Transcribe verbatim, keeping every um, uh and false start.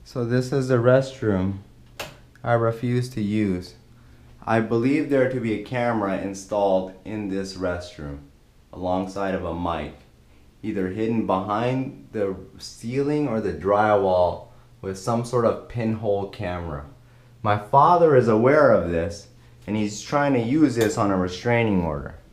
So this is the restroom I refuse to use. I believe there to be a camera installed in this restroom alongside of a mic, either hidden behind the ceiling or the drywall with some sort of pinhole camera. My father is aware of this and he's trying to use this on a restraining order.